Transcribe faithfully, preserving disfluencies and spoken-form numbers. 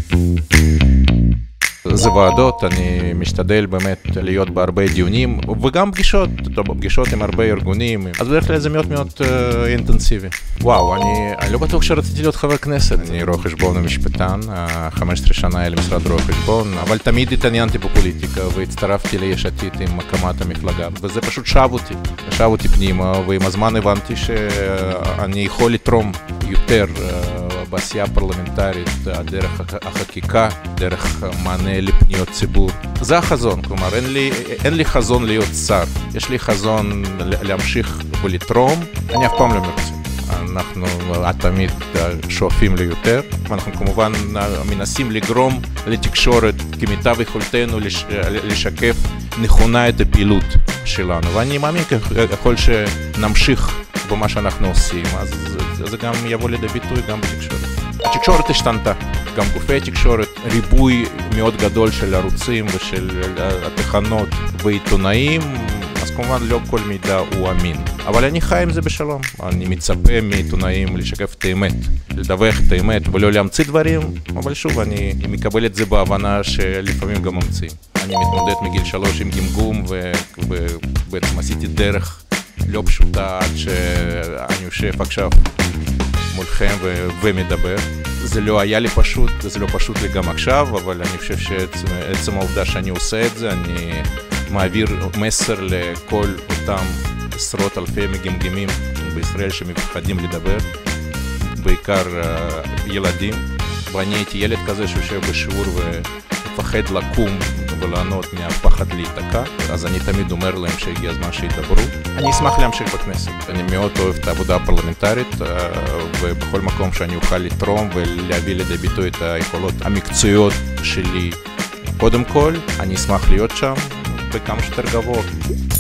זה ועדות, אני משתדל באמת להיות בהרבה דיונים, וגם פגישות, פגישות עם הרבה ארגונים, אז בדרך כלל זה מאוד מאוד uh, אינטנסיבי. וואו, אני, אני לא בטוח שרציתי להיות חבר כנסת, אני רואה חשבון ומשפטן, חמש עשרה שנה היה למשרד רואה חשבון, אבל תמיד התעניינתי בפוליטיקה, והצטרפתי ליש עתיד עם הקמת המפלגה, וזה פשוט שב אותי, שב אותי פנימה, ועם הזמן הבנתי שאני יכול לתרום יותר בעשייה פרלמנטרית, דרך החקיקה, דרך מענה לפניות ציבור. זה החזון, כלומר, אין לי, אין לי חזון להיות שר, יש לי חזון להמשיך ולתרום, אני אף פעם לא מרצה. אנחנו תמיד שואפים ליותר, ואנחנו כמובן מנסים לגרום לתקשורת כמיטב יכולתנו לשקף נכונה את הפעילות שלנו, ואני מאמין ככל שנמשיך במה שאנחנו עושים, אז זה גם יבוא לידי ביטוי גם בתקשורת. התקשורת השתנתה, גם גופי התקשורת, ריבוי מאוד גדול של ערוצים ושל התחנות ועיתונאים, אז כמובן לא כל מידע הוא אמין. אבל אני חי עם זה בשלום, אני מצפה מעיתונאים לשקף את האמת, לדווח את האמת ולא להמציא דברים, אבל שוב, אני מקבל את זה בהבנה שלפעמים גם ממציאים. אני מתמודד מגיל שלוש עם גמגום, ובעצם עשיתי דרך לא פשוטה עד שאני יושב עכשיו מולכם ו- ומדבר. זה לא היה לי פשוט, זה לא פשוט לי גם עכשיו, אבל אני חושב שעצם העובדה שאני עושה את זה, אני מעביר מסר לכל אותם עשרות אלפי מגמגמים בישראל שמפחדים לדבר, בעיקר ילדים. ואני הייתי ילד כזה שיושב בשיעור ומפחד לקום ולענות מהפחד להיתקע, אז אני תמיד אומר להם שהגיע הזמן שידברו. אני אשמח להמשיך בכנסת, אני מאוד אוהב את העבודה הפרלמנטרית, ובכל מקום שאני אוכל לתרום ולהביא לידי ביטוי את היכולות המקצועיות שלי קודם כל, אני אשמח להיות שם בכמה שיותר גבוה.